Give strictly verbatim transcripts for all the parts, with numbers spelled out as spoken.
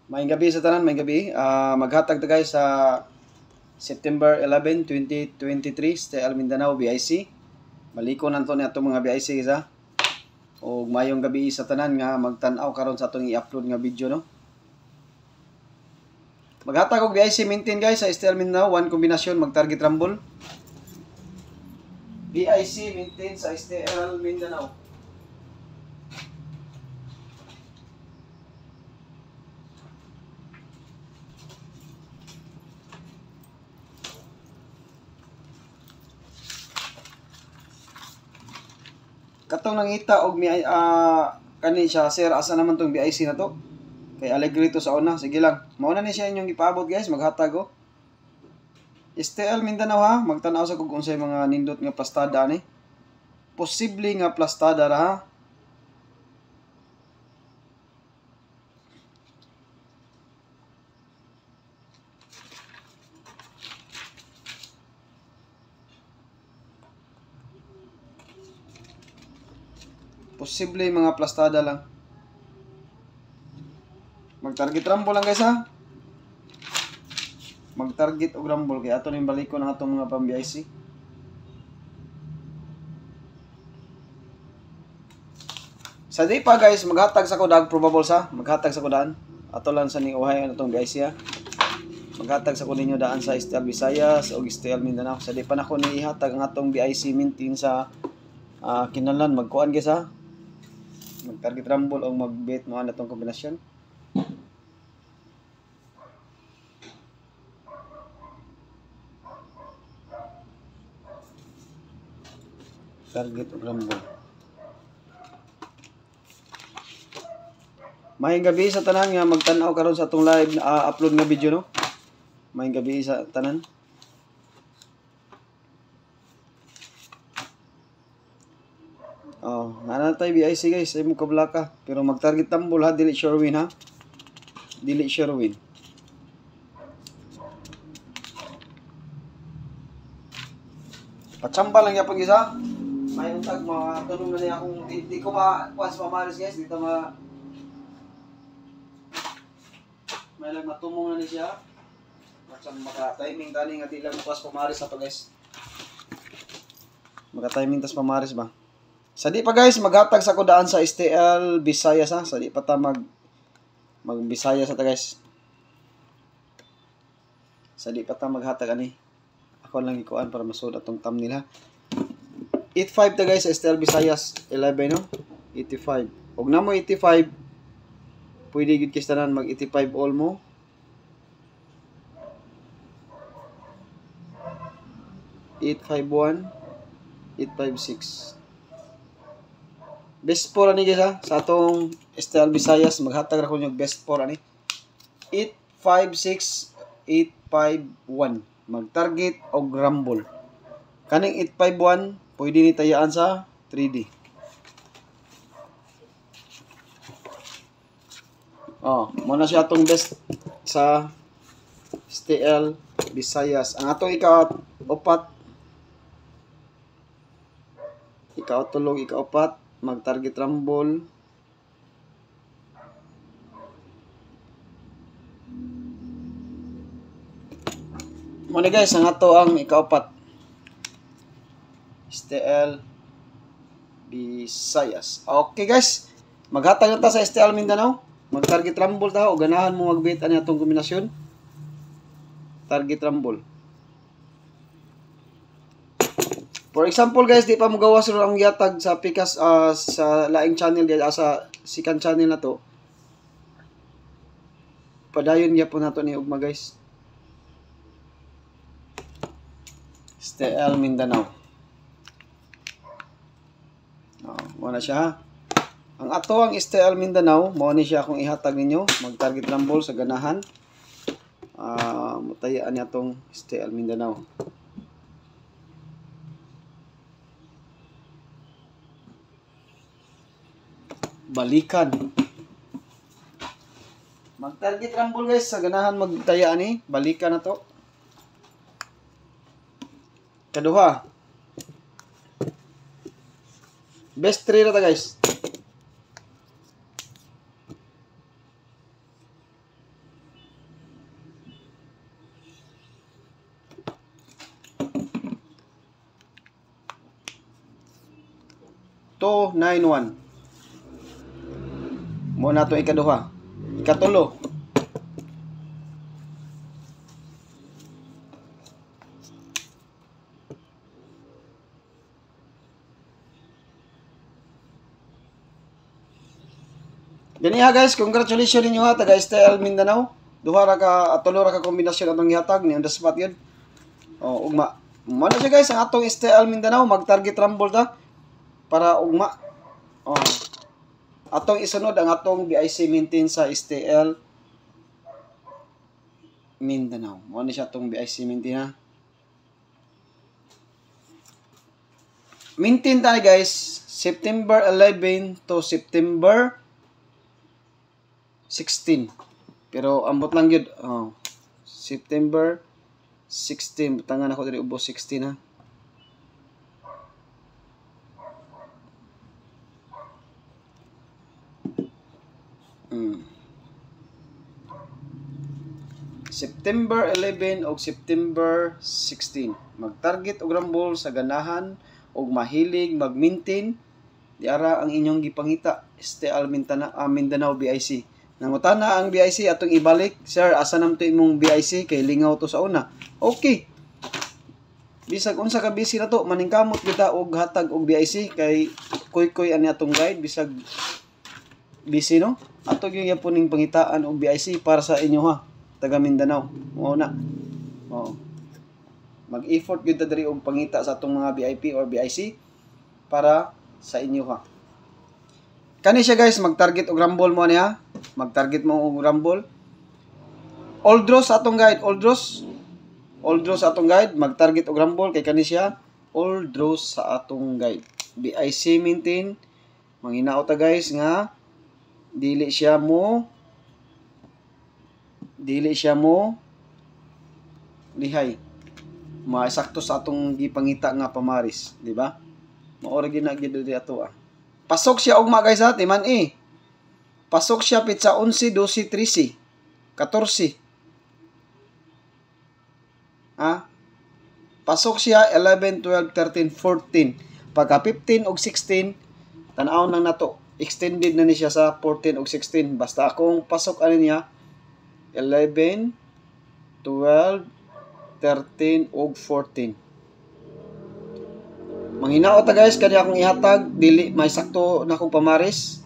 Maayong gabi sa tanan, maayong gabi. Ah, maghatag ta guys sa September eleven, twenty twenty-three sa Mindanao B I C. Maliko nanto ni atong mga B I C isa. O maayong gabi sa tanan nga magtan-aw karon sa atong i-upload nga video no. Maghatag og B I C maintain guys sa S T L Mindanao, one kombinasyon mag-target rumble. B I C maintain sa S T L Mindanao. Katong nangita og mi uh, kani siya sir, asa naman tong B I C na to? Kay Alegrito sa una, sige lang. Mauna ni siya inyong ipaabot guys, maghatag oh. S T L Mindanao ha, magtan-aw sa kung unsay mga nindot nga plastada ani. Posible nga plastada ra ha. Posible mga plastada lang. Mag-target rumble lang guys ha. Mag-target og rumble kay ato ning balikon ang atong mga pang B I C. Sa di pa guys, maghatag sa kudag probable sa, maghatag sa kudaan. Ato lang sa ning uhay ang atong B I C ha. Maghatag sa kunin nyo daan sa S T L Visayas o S T L Mindanao. Sa di pa nako ni ihatag ang atong B I C maintain sa uh, kinahanglan magkuan guys ha. Mag-target rumble o mag-bet mo na itong kombinasyon. Target o rumble. Maayong gabi sa tanan nga magtan-aw karon sa atong live uh, upload nga video no. Maayong gabi sa tanan. Oh, nanatay B I C guys, ay mo kablaka. Pero mag-target rumble ha, dili sure win ha. Dili sure win. Patsamba lang yapon isa. May untag mga tulong na niya akong di, di ko ma kuan sa pamaris guys, dito ma may lang matumong na ni siya. Matsang maka-timing tani nga di lang kuas pamaris sa to guys. Maka-timing tas pamaris ba. Sa di pa guys, maghatag sa kudaan sa S T L Visayas ha. Sa di pa ta mag mag Visayas ta guys. Sa di pa ta maghatag ani. Ako lang ikuan para masud atong thumbnail ha. eighty-five ta guys sa S T L Visayas eleven no. eighty-five. Og namo eighty-five, pwede gid kis tanan mag eighty-five all mo. eight five one, eight five six. Best four ani guys ha, sa atong S T L Visayas maghatag ra ko yung best four ani. eight five six, eight five one. Mag-target og rumble. Kaning eight five one pwede ni tayaan sa three D. Oh, mo na siya atong best sa S T L Visayas. Ang atong ika-upat, ika-tulog, ika-upat, mag-target rumble. Muna guys, ang ato ang ika-upat. S T L Visayas. Okay guys, maghatag na ta sa S T L Mindanao. Mag-target rumble ta o ganahan mo mag-bet ani atong kombinasyon. Target rumble. For example guys, di pa mo gawas ro ang yatag sa Pikas uh, sa laing channel guys, uh, sa second channel na to. Padayon gyapon nato ni ugma guys. S T L Mindanao. Oh, mo na siya ha. Ang ato ang S T L Mindanao, mo ni siya kung ihatag ninyo, mag-target rumble sa ganahan. Ah, uh, mutayaan niya tong S T L Mindanao. Balikan. Mag-target rumble guys sa ganahan magtayaan ni, balikan na to. Kaduha. Best three na ta guys. two nine one. Mo na to ikaduha. Ikatulo. Gani ha guys, congratulations ninyo ha taga S T L Mindanao. Duha ra ka tulo ra ka kombinasyon atong gihatag ni on the spot yun. Oh, ugma. Mo na siya guys ang atong S T L Mindanao mag-target rumble ta para ugma. Oh. Atong isunod ang atong B I C maintain sa S T L Mindanao. Mo na siya atong B I C maintain ha. Maintain tayo guys September eleven to September sixteen. Pero ambot lang yun. Oh. September sixteen. Butangan ako dari ubos sixteen ha. Hmm. September eleven o September sixteen. Mag-target og rumble sa ganahan og mahilig mag-maintain. Di ara ang inyong gipangita. S T L Mindanao, uh, Mindanao B I C. Nangutana ang B I C atong ibalik. Sir, asa nam to imong B I C kay lingaw to sa una. Okay. Bisag unsa ka busy na to, maningkamot kita og hatag og B I C kay kuy-kuy ani atong guide bisag busy no. Ato gyud yapon ning pangitaan og B I C para sa inyo ha, taga Mindanao. Mao na. Oo. Mag-effort gyud ta diri og pangita sa atong mga V I P or B I C para sa inyo ha. Kani siya guys, mag-target og rumble mo niya. Mag-target mo og rumble. All draws atong guide, all draws. All draws sa atong guide, mag-target og rumble kay kani siya. All draws sa atong guide. B I C maintain. Manghinaot ta guys nga dili siya mo dili siya mo lihay. Maesakto sa atong gipangita nga pamaris, di ba? Mao ra gina gid diri ato ah. Pasok siya ugma guys ha, timan eh. Pasok siya pitsa eleven, twelve, thirteen, fourteen. Ha? Pasok siya eleven, twelve, thirteen, fourteen. Pagka fifteen og sixteen, tan-aw nang nato. Extended na ni siya sa fourteen og sixteen. Basta akong pasok ano niya, eleven, twelve, thirteen og fourteen. Manghinaot ta guys kani akong ihatag dili may sakto na akong pamaris.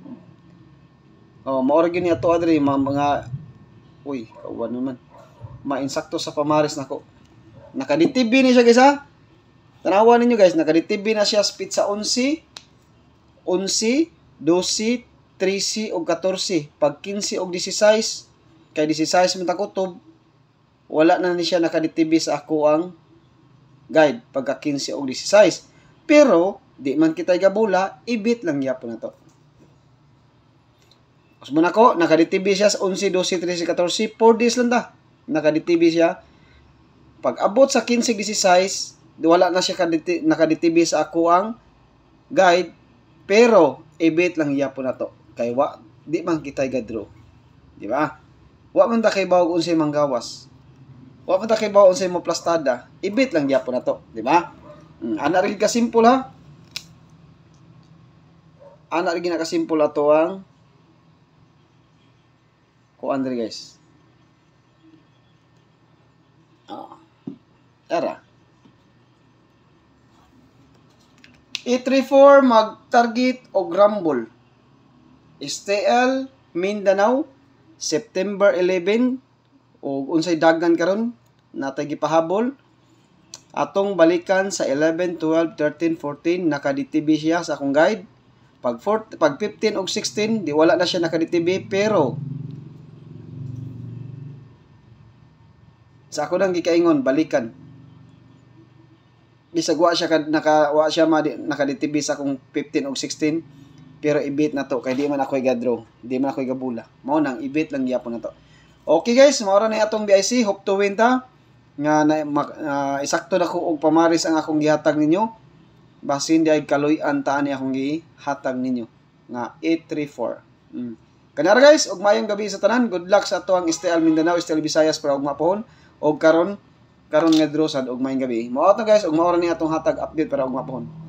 Oh, mao ra gini ato adri mga, mga uy, kawan naman. Mainsakto sa pamaris nako. Naka-D T B ni siya guys ha. Tanawan ninyo guys, naka-D T B na siya speed sa eleven, eleven, twelve, thirteen og fourteen. Pag fifteen og sixteen, kay sixteen man ta kutob, wala na ni siya naka-D T B sa ako ang guide pagka fifteen og sixteen. Pero di man kita gabula, ibit lang yapon na to. Mas muna ko, naka-D T B siya sa eleven, twelve, thirteen, fourteen, four days lang ta. Naka-D T B siya. Pag abot sa fifteen, sixteen, wala na siya naka-D T B sa ako ang guide, pero ibit lang yapon na to. Kay wa, di man kita gadro. Di ba? Wa man ta kay bawog unsay manggawas. Wa man ta kay bawog unsay mo plastada. Ibit lang yapon na to, di ba? Hmm, ana rin ka simple ha. Ana rin ka simple ato ang kuan diri guys. Ah. Tara. E thirty-four mag-target og rumble. S T L Mindanao September eleven o unsay dagan karon natay gipahabol. Atong balikan sa eleven, twelve, thirteen, fourteen naka-D T B siya sa akong guide. Pag four, pag fifteen og sixteen di wala na siya naka-D T B pero sa ako nang gikaingon balikan. Bisag wa siya naka wa siya ma naka-D T B sa akong fifteen og sixteen pero ibit na to kay di man ako i-draw, di man ako i-gabula. Mao nang ibit lang gyapon na to. Okay guys, mao ra na atong B I C, hope to win ta. Nga na uh, isakto na ko og pamaris ang akong gihatag ninyo. Basin di ay kaluy-an ta ani akong gihatag ninyo nga eight thirty-four. Mm. Kanara guys, ug mayong gabi sa tanan. Good luck sa ato ang S T L Mindanao, S T L Visayas para ugma pohon og karon karon nga draw sad og mayong gabi. Mao to guys, ug mao ra ni atong hatag update para ugma pohon.